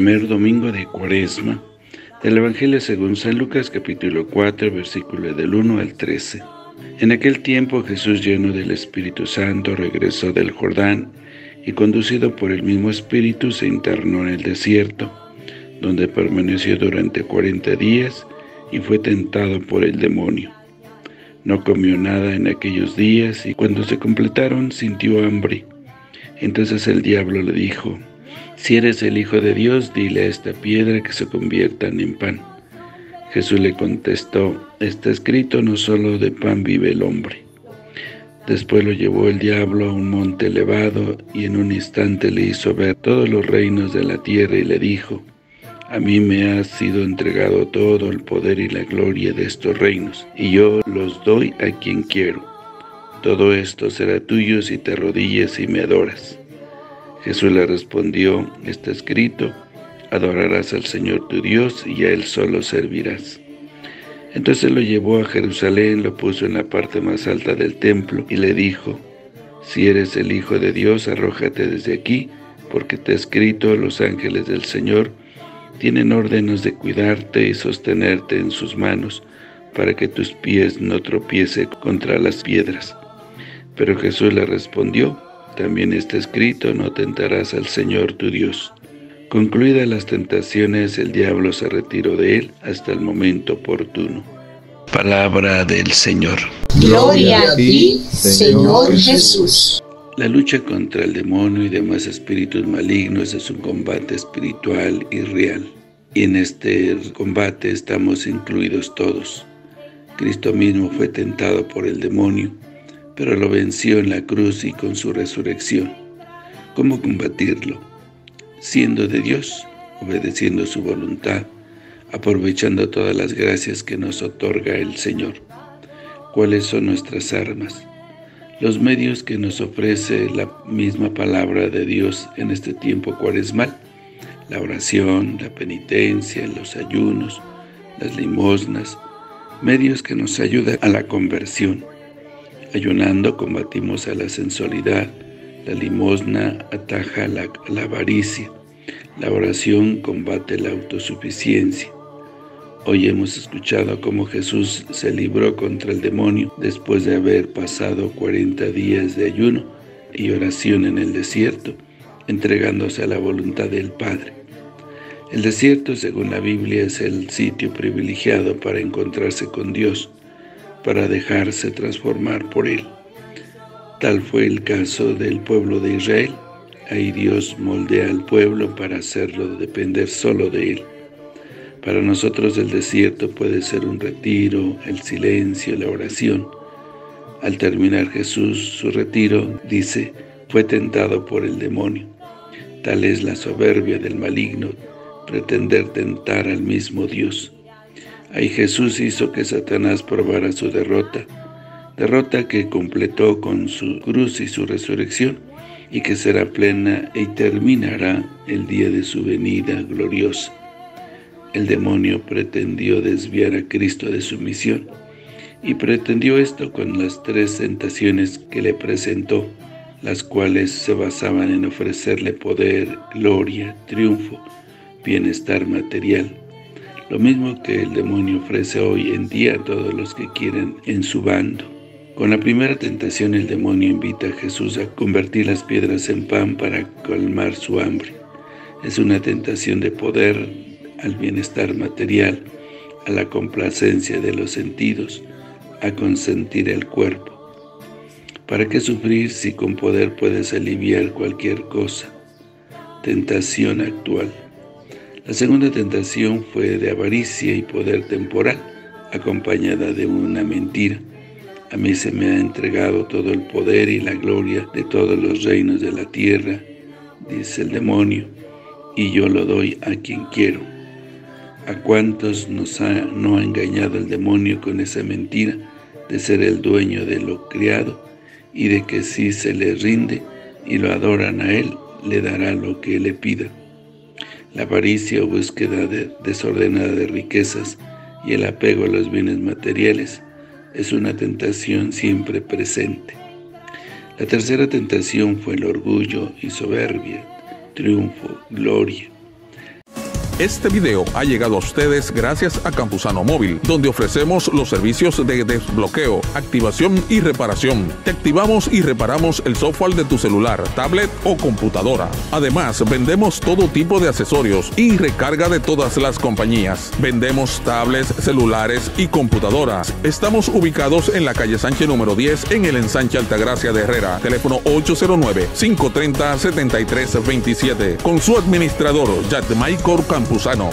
primer domingo de Cuaresma del Evangelio según San Lucas, capítulo 4, versículos del 1 al 13. En aquel tiempo Jesús, lleno del Espíritu Santo, regresó del Jordán y, conducido por el mismo Espíritu, se internó en el desierto, donde permaneció durante 40 días y fue tentado por el demonio. No comió nada en aquellos días y cuando se completaron sintió hambre. Entonces el diablo le dijo: «Si eres el Hijo de Dios, dile a esta piedra que se conviertan en pan». Jesús le contestó: «Está escrito, no solo de pan vive el hombre». Después lo llevó el diablo a un monte elevado y en un instante le hizo ver todos los reinos de la tierra y le dijo: «A mí me ha sido entregado todo el poder y la gloria de estos reinos, y yo los doy a quien quiero. Todo esto será tuyo si te arrodillas y me adoras». Jesús le respondió: «Está escrito, adorarás al Señor tu Dios y a Él solo servirás». Entonces lo llevó a Jerusalén, lo puso en la parte más alta del templo y le dijo: «Si eres el Hijo de Dios, arrójate desde aquí, porque está escrito, los ángeles del Señor tienen órdenes de cuidarte y sostenerte en sus manos, para que tus pies no tropiecen contra las piedras». Pero Jesús le respondió: «También está escrito, no tentarás al Señor tu Dios». Concluidas las tentaciones, el diablo se retiró de él hasta el momento oportuno. Palabra del Señor. Gloria a ti, Señor Jesús. La lucha contra el demonio y demás espíritus malignos es un combate espiritual y real. Y en este combate estamos incluidos todos. Cristo mismo fue tentado por el demonio, pero lo venció en la cruz y con su resurrección. ¿Cómo combatirlo? Siendo de Dios, obedeciendo su voluntad, aprovechando todas las gracias que nos otorga el Señor. ¿Cuáles son nuestras armas? Los medios que nos ofrece la misma palabra de Dios en este tiempo cuaresmal: la oración, la penitencia, los ayunos, las limosnas, medios que nos ayudan a la conversión. Ayunando combatimos a la sensualidad, la limosna ataja la avaricia, la oración combate la autosuficiencia. Hoy hemos escuchado cómo Jesús se libró contra el demonio después de haber pasado 40 días de ayuno y oración en el desierto, entregándose a la voluntad del Padre. El desierto, según la Biblia, es el sitio privilegiado para encontrarse con Dios, para dejarse transformar por Él. Tal fue el caso del pueblo de Israel. Ahí Dios moldea al pueblo para hacerlo depender solo de Él. Para nosotros el desierto puede ser un retiro, el silencio, la oración. Al terminar Jesús su retiro, dice: «Fue tentado por el demonio». Tal es la soberbia del maligno, pretender tentar al mismo Dios. Ahí Jesús hizo que Satanás probara su derrota que completó con su cruz y su resurrección, y que será plena y terminará el día de su venida gloriosa. El demonio pretendió desviar a Cristo de su misión, y pretendió esto con las 3 tentaciones que le presentó, las cuales se basaban en ofrecerle poder, gloria, triunfo, bienestar material. Lo mismo que el demonio ofrece hoy en día a todos los que quieren en su bando. Con la primera tentación, el demonio invita a Jesús a convertir las piedras en pan para calmar su hambre. Es una tentación de poder, al bienestar material, a la complacencia de los sentidos, a consentir el cuerpo. ¿Para qué sufrir si con poder puedes aliviar cualquier cosa? Tentación actual. La segunda tentación fue de avaricia y poder temporal, acompañada de una mentira. «A mí se me ha entregado todo el poder y la gloria de todos los reinos de la tierra», dice el demonio, «y yo lo doy a quien quiero». ¿A cuántos no ha engañado el demonio con esa mentira de ser el dueño de lo criado y de que si se le rinde y lo adoran a él, le dará lo que le pida? La avaricia o búsqueda desordenada de riquezas y el apego a los bienes materiales es una tentación siempre presente. La tercera tentación fue el orgullo y soberbia, triunfo, gloria. Este video ha llegado a ustedes gracias a Campusano Móvil, donde ofrecemos los servicios de desbloqueo, activación y reparación. Te activamos y reparamos el software de tu celular, tablet o computadora. Además, vendemos todo tipo de accesorios y recarga de todas las compañías. Vendemos tablets, celulares y computadoras. Estamos ubicados en la calle Sánchez número 10 en el ensanche Altagracia de Herrera. Teléfono 809-530-7327. Con su administrador, Yadmaicor Campuzano.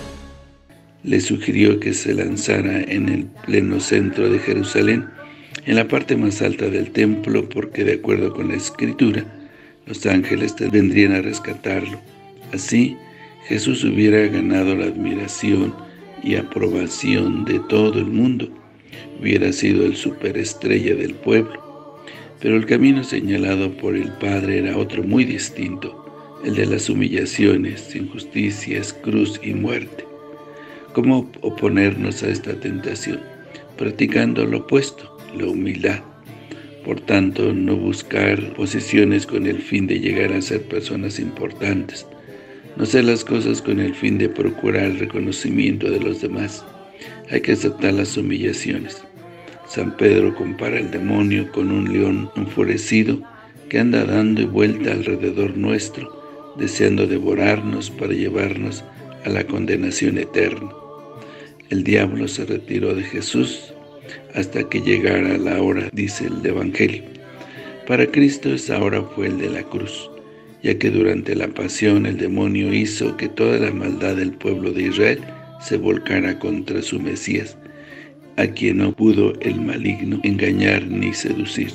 Le sugirió que se lanzara en el pleno centro de Jerusalén, en la parte más alta del templo, porque de acuerdo con la Escritura, los ángeles vendrían a rescatarlo. Así, Jesús hubiera ganado la admiración y aprobación de todo el mundo. Hubiera sido el superestrella del pueblo. Pero el camino señalado por el Padre era otro muy distinto, el de las humillaciones, injusticias, cruz y muerte. ¿Cómo oponernos a esta tentación? Practicando lo opuesto, la humildad. Por tanto, no buscar posiciones con el fin de llegar a ser personas importantes. No hacer las cosas con el fin de procurar el reconocimiento de los demás. Hay que aceptar las humillaciones. San Pedro compara al demonio con un león enfurecido que anda dando vuelta alrededor nuestro, deseando devorarnos para llevarnos a la condenación eterna. El diablo se retiró de Jesús hasta que llegara la hora, dice el Evangelio. Para Cristo esa hora fue el de la cruz, ya que durante la pasión el demonio hizo que toda la maldad del pueblo de Israel se volcara contra su Mesías, a quien no pudo el maligno engañar ni seducir.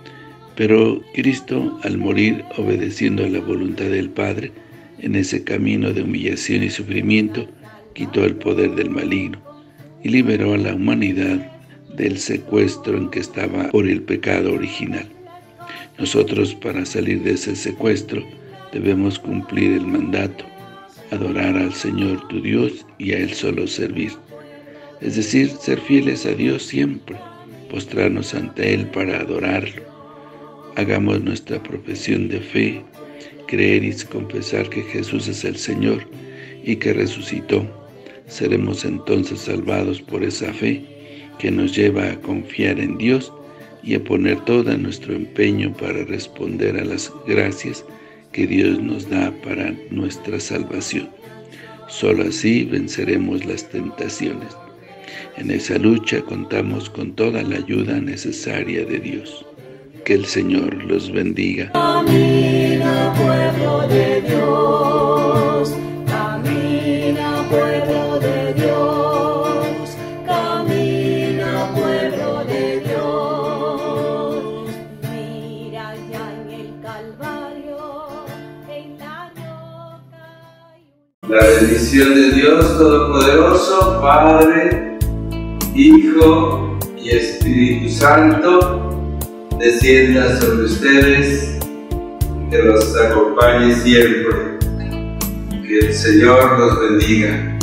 Pero Cristo, al morir obedeciendo a la voluntad del Padre, en ese camino de humillación y sufrimiento, quitó el poder del maligno y liberó a la humanidad del secuestro en que estaba por el pecado original. Nosotros, para salir de ese secuestro, debemos cumplir el mandato: adorar al Señor tu Dios y a Él solo servir. Es decir, ser fieles a Dios siempre, postrarnos ante Él para adorarlo. Hagamos nuestra profesión de fe, creer y confesar que Jesús es el Señor y que resucitó. Seremos entonces salvados por esa fe que nos lleva a confiar en Dios y a poner todo nuestro empeño para responder a las gracias que Dios nos da para nuestra salvación. Solo así venceremos las tentaciones. En esa lucha contamos con toda la ayuda necesaria de Dios. Que el Señor los bendiga. Camina, pueblo de Dios. Camina, pueblo de Dios. Camina, pueblo de Dios. Mira ya en el Calvario, en la roca. La bendición de Dios Todopoderoso, Padre, Hijo y Espíritu Santo, descienda sobre ustedes, que los acompañe siempre. Que el Señor los bendiga.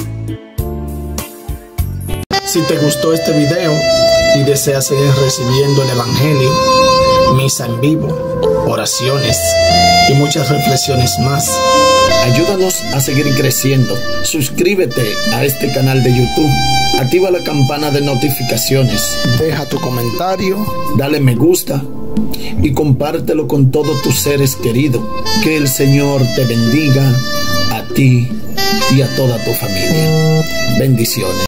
Si te gustó este video y deseas seguir recibiendo el Evangelio, misa en vivo, oraciones y muchas reflexiones más, ayúdanos a seguir creciendo. Suscríbete a este canal de YouTube. Activa la campana de notificaciones. Deja tu comentario, dale me gusta y compártelo con todos tus seres queridos. Que el Señor te bendiga a ti y a toda tu familia. Bendiciones.